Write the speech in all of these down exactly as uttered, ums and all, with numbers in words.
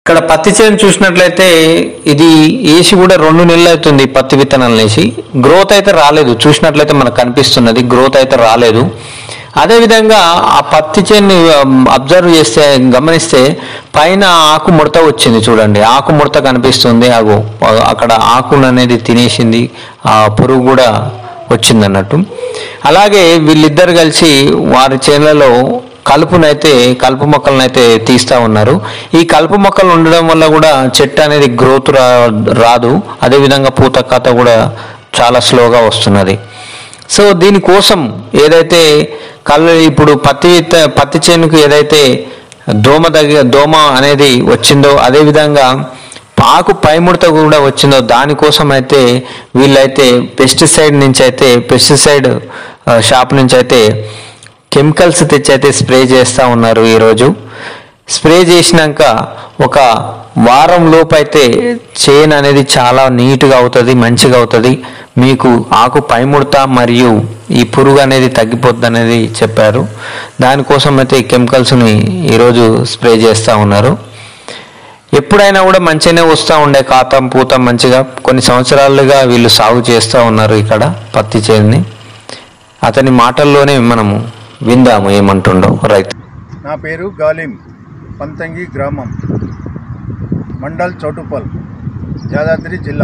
ఇక్కడ పత్తి చేను చూసినట్లయితే ఇది వేసి కూడా రెండు నెలలు అవుతుంది. పత్తి విత్తనాలు వేసి గ్రోత్ అయితే రాలేదు. చూసినట్లయితే మనకు కనిపిస్తున్నది గ్రోత్ అయితే రాలేదు. అదేవిధంగా ఆ పత్తి చేను అబ్జర్వ్ చేస్తే గమనిస్తే పైన ఆకు ముడత వచ్చింది. చూడండి, ఆకు ముడత కనిపిస్తుంది. అగో అక్కడ ఆకును అనేది తినేసింది, ఆ పురుగు కూడా వచ్చింది అన్నట్టు. అలాగే వీళ్ళిద్దరు కలిసి వారి చేనులలో కలుపునైతే కలుపు మొక్కలనైతే తీస్తూ ఉన్నారు. ఈ కలుపు మొక్కలు ఉండడం వల్ల కూడా చెట్టు అనేది గ్రోత్ రా రాదు అదేవిధంగా పూత కాత కూడా చాలా స్లోగా వస్తున్నది. సో దీనికోసం ఏదైతే కళ్ళు ఇప్పుడు పత్తి పత్తి చేనుకు ఏదైతే దోమ దగ్గర దోమ అనేది వచ్చిందో అదేవిధంగా ఆకు పైముడత కూడా వచ్చిందో దానికోసం అయితే వీళ్ళైతే పెస్టిసైడ్ నుంచి అయితే పెస్టిసైడ్ షాప్ నుంచి అయితే కెమికల్స్ తెచ్చి అయితే స్ప్రే చేస్తూ ఉన్నారు. ఈరోజు స్ప్రే చేసినాక ఒక వారం లోపు అయితే చేను అనేది చాలా నీట్గా అవుతుంది, మంచిగా అవుతుంది. మీకు ఆకు పైముడత మరియు ఈ పురుగు అనేది తగ్గిపోద్ది అనేది చెప్పారు. దానికోసం అయితే ఈ కెమికల్స్ని ఈరోజు స్ప్రే చేస్తూ ఉన్నారు. ఎప్పుడైనా కూడా మంచిగానే వస్తూ ఉండే కాతం పూతం మంచిగా కొన్ని సంవత్సరాలుగా వీళ్ళు సాగు చేస్తూ ఉన్నారు ఇక్కడ పత్తి చేనుని. అతని మాటల్లోనే మనము విందాము ఏమంటుండో రైతు. నా పేరు గాలిం, పంతంగి గ్రామం, మండల్ చౌటుపల్, యాదాద్రి జిల్లా.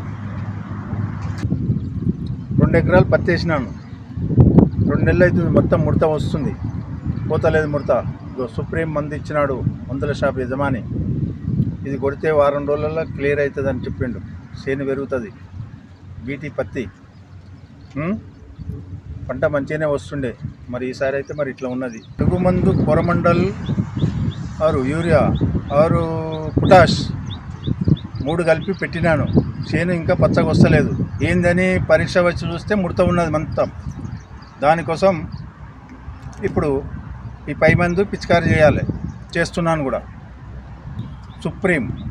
రెండు ఎకరాలు పత్తి వేసినాను. రెండు నెలలు అవుతుంది. మొత్తం ముడత వస్తుంది, పోతలేదు ముడత. సుప్రీం మందు ఇచ్చినాడు మందుల షాప్ యజమాని. ఇది కొడితే వారం రోజులలో క్లియర్ అవుతుంది అని చెప్పిండు. చేను పెరుగుతుంది, బీటీ పత్తి, పంట మంచిగానే వస్తుండే. మరి ఈసారి అయితే మరి ఇట్లా ఉన్నది. పురుగు మందు కొరమండల్ ఆరు యూరియా ఆరు పొటాష్ మూడు కలిపి పెట్టినాను. చేను ఇంకా పచ్చగా వస్తలేదు. ఏందని పరీక్ష వచ్చి చూస్తే ముడత ఉన్నది మొత్తం. దానికోసం ఇప్పుడు ఈ పై మందు పిచికారీ చేయాలి, చేస్తున్నాను కూడా. సుప్రీం